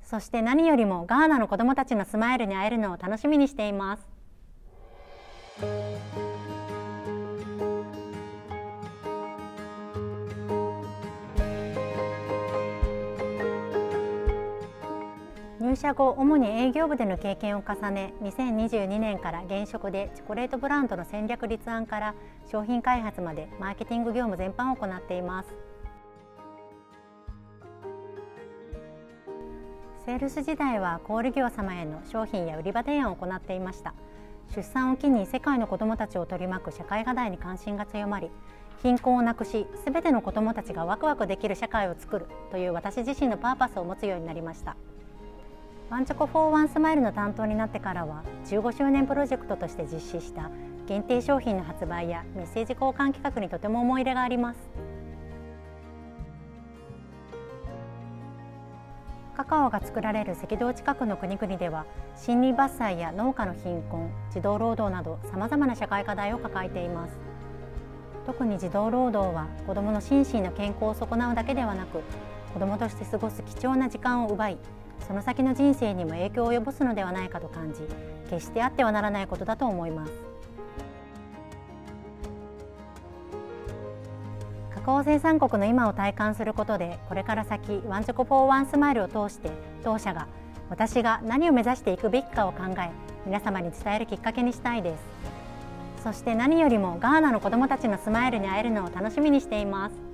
そして何よりもガーナの子どもたちのスマイルに会えるのを楽しみにしています。入社後、主に営業部での経験を重ね、2022年から現職でチョコレートブランドの戦略立案から商品開発までマーケティング業務全般を行っています。セールス時代は小売業様への商品や売り場提案を行っていました。出産を機に世界の子どもたちを取り巻く社会課題に関心が強まり、貧困をなくし、すべての子どもたちがワクワクできる社会を作るという私自身のパーパスを持つようになりました。ワンチョコフォーワンスマイルの担当になってからは、15周年プロジェクトとして実施した限定商品の発売やメッセージ交換企画にとても思い入れがあります。カカオが作られる赤道近くの国々では、森林伐採や農家の貧困、児童労働などさまざまな社会課題を抱えています。特に児童労働は子どもの心身の健康を損なうだけではなく、子どもとして過ごす貴重な時間を奪い、その先の人生にも影響を及ぼすのではないかと感じ、決してあってはならないことだと思います。カカオ生産国の今を体感することで、これから先ワンチョコフォーワンスマイルを通して当社が私が何を目指していくべきかを考え、皆様に伝えるきっかけにしたいです。そして何よりもガーナの子どもたちのスマイルに会えるのを楽しみにしています。